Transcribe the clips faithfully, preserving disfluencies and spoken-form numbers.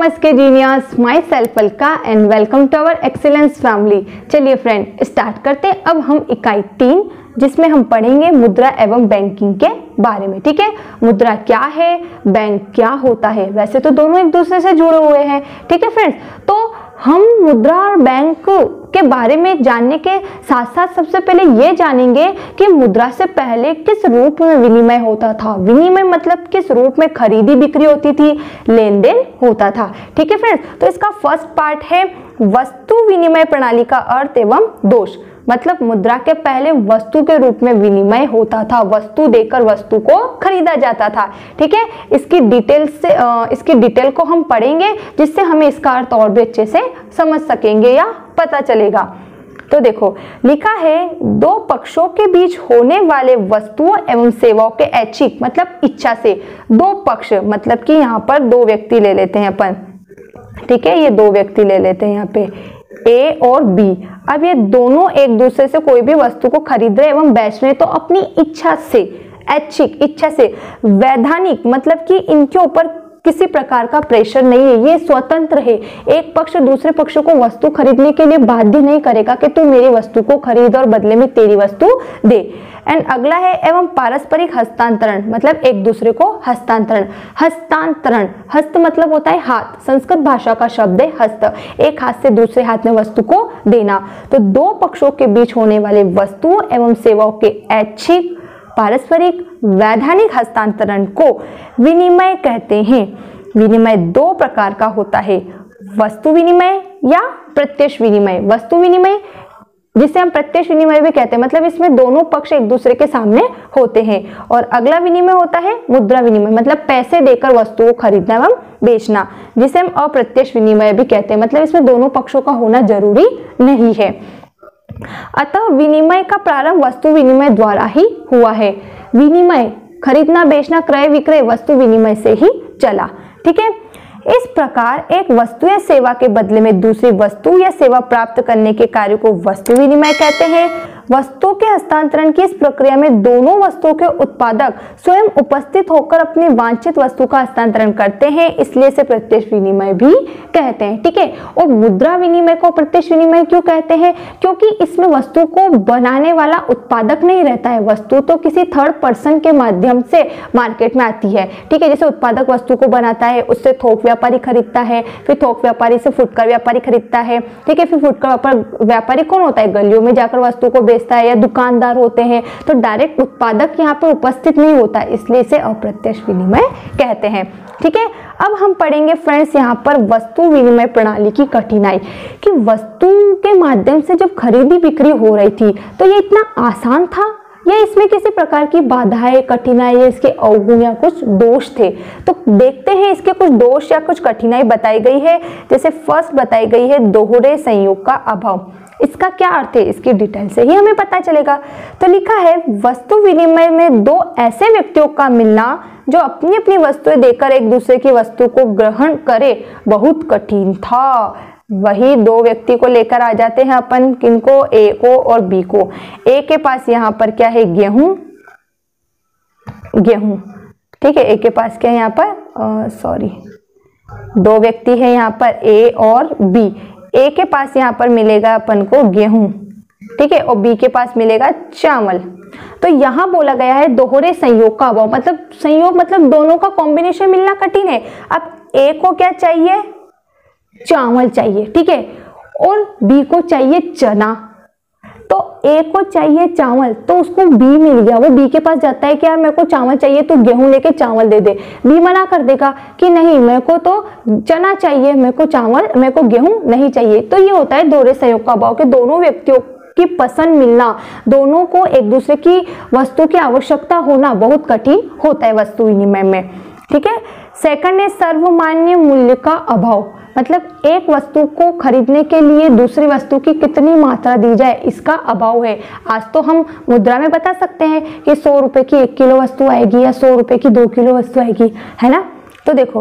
नमस्ते genius, myself Alka and welcome to our excellence family. चलिए friend start करते हैं। अब हम इकाई तीन जिसमें हम पढ़ेंगे मुद्रा एवं बैंकिंग के बारे में। ठीक है, मुद्रा क्या है, बैंक क्या होता है। वैसे तो दोनों एक दूसरे से जुड़े हुए हैं। ठीक है फ्रेंड्स, तो हम मुद्रा और बैंक के बारे में जानने के साथ साथ सबसे पहले ये जानेंगे कि मुद्रा से पहले किस रूप में विनिमय होता था। विनिमय मतलब किस रूप में खरीदी बिक्री होती थी, लेन देन होता था। ठीक है फ्रेंड्स, तो इसका फर्स्ट पार्ट है वस्तु विनिमय प्रणाली का अर्थ एवं दोष। मतलब मुद्रा के पहले वस्तु के रूप में विनिमय होता था, वस्तु देकर वस्तु को खरीदा जाता था। ठीक है, इसकी डिटेल से इसकी डिटेल को हम पढ़ेंगे जिससे हमें इसका अर्थ और भी अच्छे से समझ सकेंगे या पता चलेगा। तो देखो लिखा है, दो पक्षों के बीच होने वाले वस्तुओं एवं सेवाओं के ऐच्छिक मतलब इच्छा से, दो पक्ष मतलब कि यहाँ पर दो व्यक्ति ले लेते हैं अपन। ठीक है, ये दो व्यक्ति ले लेते हैं यहाँ पे ए और बी। अब ये दोनों एक दूसरे से कोई भी वस्तु को खरीद रहे एवं बेच रहे तो अपनी इच्छा से, ऐच्छिक इच्छा से, वैधानिक मतलब कि इनके ऊपर किसी प्रकार का प्रेशर नहीं है, ये स्वतंत्र है। एक पक्ष दूसरे पक्ष को वस्तु खरीदने के लिए बाध्य नहीं करेगा कि तू मेरी वस्तु को खरीद और बदले में तेरी वस्तु दे। एंड अगला है एवं पारस्परिक हस्तांतरण मतलब एक दूसरे को हस्तांतरण। हस्तांतरण, हस्त मतलब होता है हाथ, संस्कृत भाषा का शब्द है हस्त, एक हाथ से दूसरे हाथ में वस्तु को देना। तो दो पक्षों के बीच होने वाले वस्तुओं एवं सेवाओं के ऐच्छिक पारस्परिक वैधानिक हस्तांतरण को विनिमय कहते हैं। विनिमय दो प्रकार का होता है, वस्तु विनिमय या प्रत्यक्ष विनिमय। वस्तु विनिमय जिसे हम प्रत्यक्ष विनिमय भी कहते हैं, मतलब इसमें दोनों पक्ष एक दूसरे के सामने होते हैं। और अगला विनिमय होता है मुद्रा विनिमय, मतलब पैसे देकर वस्तु को खरीदना एवं बेचना, जिसे हम अप्रत्यक्ष विनिमय भी कहते हैं। मतलब इसमें दोनों पक्षों का होना जरूरी नहीं है। अतः विनिमय का प्रारंभ वस्तु विनिमय द्वारा ही हुआ है। विनिमय खरीदना बेचना क्रय विक्रय वस्तु विनिमय से ही चला। ठीक है, इस प्रकार एक वस्तु या सेवा के बदले में दूसरी वस्तु या सेवा प्राप्त करने के कार्य को वस्तु विनिमय कहते हैं। वस्तु के हस्तांतरण की इस प्रक्रिया में दोनों वस्तुओं के उत्पादक स्वयं उपस्थित होकर अपनी वांछित वस्तु का हस्तांतरण करते हैं, इसलिए इसे प्रत्यक्ष विनिमय भी कहते हैं। ठीक है, और मुद्रा विनिमय को प्रत्यक्ष विनिमय क्यों कहते हैं? क्योंकि इसमें वस्तु को बनाने वाला उत्पादक नहीं रहता है, वस्तु तो किसी थर्ड पर्सन के माध्यम से मार्केट में आती है। ठीक है, जैसे उत्पादक वस्तु को बनाता है, उससे थोक व्यापारी खरीदता है, फिर थोक व्यापारी से फुटकर व्यापारी खरीदता है। ठीक है, फिर फुटकर व्यापारी कौन होता है? गलियों में जाकर वस्तु को बेचता है, या दुकानदार होते हैं। तो डायरेक्ट उत्पादक यहाँ पर उपस्थित नहीं होता, इसलिए इसे अप्रत्यक्ष विनिमय कहते हैं। ठीक है, अब हम पढ़ेंगे फ्रेंड्स यहाँ पर वस्तु विनिमय प्रणाली की कठिनाई, कि वस्तु के माध्यम से जब खरीदी बिक्री हो रही थी तो ये इतना आसान था या इसमें किसी प्रकार की बाधाएं, कठिनाई, इसके अवगुण या कुछ दोष थे। तो देखते हैं इसके कुछ दोष या कुछ कठिनाई बताई गई है। जैसे फर्स्ट बताई गई है दोहरे संयोग का अभाव। इसका क्या अर्थ है, इसकी डिटेल से ही हमें पता चलेगा। तो लिखा है, वस्तु विनिमय में दो ऐसे व्यक्तियों का मिलना जो अपनी अपनी वस्तुएं देकर एक दूसरे की वस्तु को ग्रहण करे बहुत कठिन था। वही दो व्यक्ति को लेकर आ जाते हैं अपन, किनको? ए को और बी को। ए के पास यहाँ पर क्या है? गेहूं, गेहूं। ठीक है, ए के पास क्या है यहाँ पर? सॉरी, दो व्यक्ति है यहाँ पर ए और बी। ए के पास यहाँ पर मिलेगा अपन को गेहूं, ठीक है, और बी के पास मिलेगा चावल। तो यहाँ बोला गया है दोहरे संयोग का अभाव, मतलब संयोग मतलब दोनों का कॉम्बिनेशन मिलना कठिन है। अब ए को क्या चाहिए? चावल चाहिए, ठीक है, और बी को चाहिए चना। तो ए को चाहिए चावल, तो उसको बी मिल गया, वो बी के पास जाता है कि यार मेरे को चावल चाहिए, तो गेहूं लेके चावल दे दे। बी मना कर देगा कि नहीं, मेरे को तो चना चाहिए, मेरे को चावल, मेरे को गेहूं नहीं चाहिए। तो ये होता है दोहरे संयोग का अभाव, कि दोनों व्यक्तियों की पसंद मिलना, दोनों को एक दूसरे की वस्तु की आवश्यकता होना बहुत कठिन होता है वस्तु विनिमय में। ठीक है, सेकंड है सर्वमान्य मूल्य का अभाव, मतलब एक वस्तु को खरीदने के लिए दूसरी वस्तु की कितनी मात्रा दी जाए, इसका अभाव है। आज तो हम मुद्रा में बता सकते हैं कि सौ रुपए की एक किलो वस्तु आएगी या सौ रुपए की दो किलो वस्तु आएगी, है ना। तो देखो,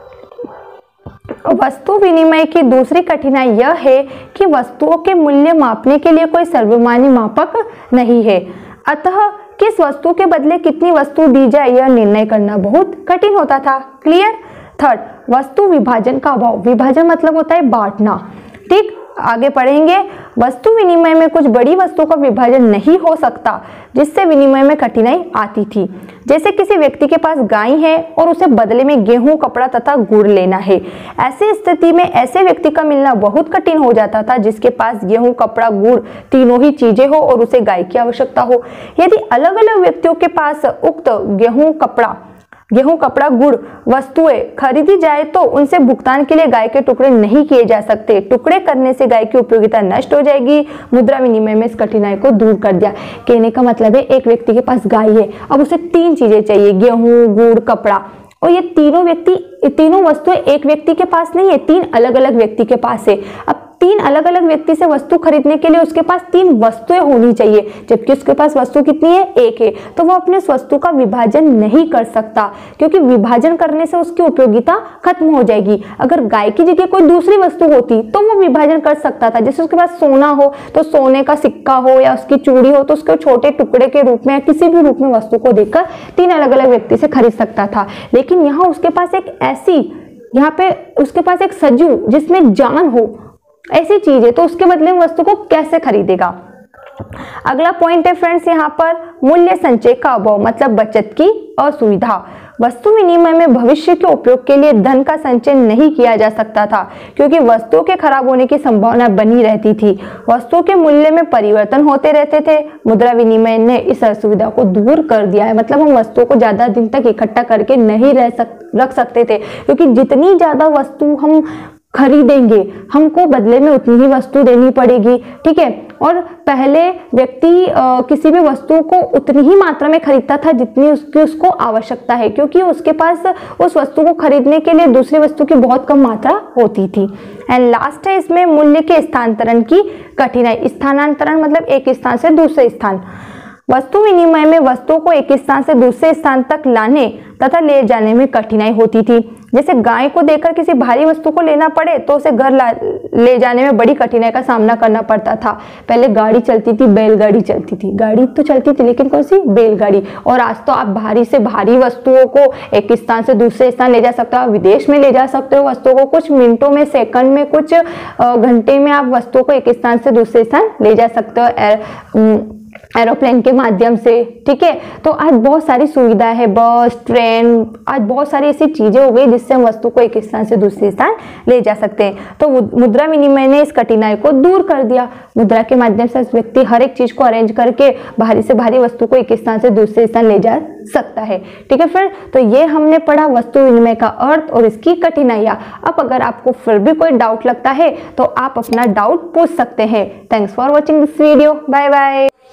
वस्तु विनिमय की दूसरी कठिनाई यह है कि वस्तुओं के मूल्य मापने के लिए कोई सर्वमान्य मापक नहीं है। अतः किस वस्तु के बदले कितनी वस्तु दी जाए यह निर्णय करना बहुत कठिन होता था। क्लियर? थर्ड, वस्तु विभाजन का अभाव। विभाजन मतलब होता है बांटना। ठीक, आगे पढ़ेंगे। वस्तु विनिमय में कुछ बड़ी वस्तुओं का विभाजन नहीं हो सकता जिससे विनिमय में कठिनाई आती थी। जैसे किसी व्यक्ति के पास गाय है और उसे बदले में गेहूं, कपड़ा तथा गुड़ लेना है। ऐसी स्थिति में ऐसे व्यक्ति का मिलना बहुत कठिन हो जाता था जिसके पास गेहूं, कपड़ा, गुड़ तीनों ही चीजें हो और उसे गाय की आवश्यकता हो। यदि अलग अलग व्यक्तियों के पास उक्त गेहूं, कपड़ा गेहूं, कपड़ा, गुड़ वस्तुएं खरीदी जाए तो उनसे भुगतान के लिए गाय के टुकड़े नहीं किए जा सकते। टुकड़े करने से गाय की उपयोगिता नष्ट हो जाएगी। मुद्रा विनिमय में इस कठिनाई को दूर कर दिया। कहने का मतलब है एक व्यक्ति के पास गाय है, अब उसे तीन चीजें चाहिए, गेहूं, गुड़, कपड़ा, और ये तीनों व्यक्ति तीनों वस्तुएं एक व्यक्ति के पास नहीं है, तीन अलग अलग व्यक्ति के पास है। अब तीन अलग अलग व्यक्ति से वस्तु खरीदने के लिए उसके पास तीन वस्तुएं होनी चाहिए, जबकि उसके पास वस्तु कितनी है, एक है। तो वो अपने वस्तु का विभाजन नहीं कर सकता, क्योंकि विभाजन करने से उसकी उपयोगिता खत्म हो जाएगी। अगर गाय की जगह कोई दूसरी वस्तु होती तो वो विभाजन कर सकता था। जैसे उसके पास सोना हो तो सोने का सिक्का हो या उसकी चूड़ी हो तो उसके छोटे टुकड़े के रूप में या किसी भी रूप में वस्तु को देकर तीन अलग अलग व्यक्ति से खरीद सकता था। लेकिन यहाँ उसके पास एक ऐसी यहाँ पे उसके पास एक सजीव जिसमें जान हो, ऐसी चीज है, तो उसके बदले में वस्तु को कैसे खरीदेगा। अगला पॉइंट है फ्रेंड्स यहाँ पर मूल्य संचय का अभाव, मतलब बचत की असुविधा। वस्तु विनिमय में भविष्य के उपयोग के लिए धन का संचय नहीं किया जा सकता था, क्योंकि वस्तुओं के खराब होने की संभावना बनी रहती थी। वस्तुओं के मूल्य में परिवर्तन होते रहते थे। मुद्रा विनिमय ने इस असुविधा को दूर कर दिया है। मतलब हम वस्तुओं को ज्यादा दिन तक इकट्ठा करके नहीं रह सक रख सकते थे, क्योंकि जितनी ज्यादा वस्तु हम खरीदेंगे हमको बदले में उतनी ही वस्तु देनी पड़ेगी। ठीक है, और पहले व्यक्ति किसी भी वस्तु को उतनी ही मात्रा में खरीदता था जितनी उसकी उसको आवश्यकता है, क्योंकि उसके पास उस वस्तु को खरीदने के लिए दूसरी वस्तु की बहुत कम मात्रा होती थी। एंड लास्ट है इसमें मूल्य के स्थानांतरण की कठिनाई। स्थानांतरण मतलब एक स्थान से दूसरे स्थान। वस्तु विनिमय में वस्तुओं को एक स्थान से दूसरे स्थान तक लाने तथा ले जाने में कठिनाई होती थी। जैसे गाय को देकर किसी भारी वस्तु को लेना पड़े तो उसे घर ले जाने में बड़ी कठिनाई का सामना करना पड़ता था। पहले गाड़ी चलती थी, बैलगाड़ी चलती थी, गाड़ी तो चलती थी लेकिन कौन सी, बैलगाड़ी। और आज तो आप भारी से भारी वस्तुओं को एक स्थान से दूसरे स्थान ले जा सकते हो, विदेश में ले जा सकते हो वस्तुओं को। कुछ मिनटों में, सेकंड में, कुछ घंटे में आप वस्तुओं को एक स्थान से दूसरे स्थान ले जा सकते हो एरोप्लेन के माध्यम से। ठीक है, तो आज बहुत सारी सुविधा है, बस, ट्रेन, आज बहुत सारी ऐसी चीजें हो गई जिससे हम वस्तु को एक स्थान से दूसरे स्थान ले जा सकते हैं। तो मुद्रा विनिमय ने इस कठिनाई को दूर कर दिया। मुद्रा के माध्यम से व्यक्ति हर एक चीज को अरेंज करके भारी से भारी वस्तु को एक स्थान से दूसरे स्थान ले जा सकता है। ठीक है फिर, तो ये हमने पढ़ा वस्तु विनिमय का अर्थ और इसकी कठिनाइयां। अब अगर आपको फिर भी कोई डाउट लगता है तो आप अपना डाउट पूछ सकते हैं। Thanks for watching this video. Bye bye.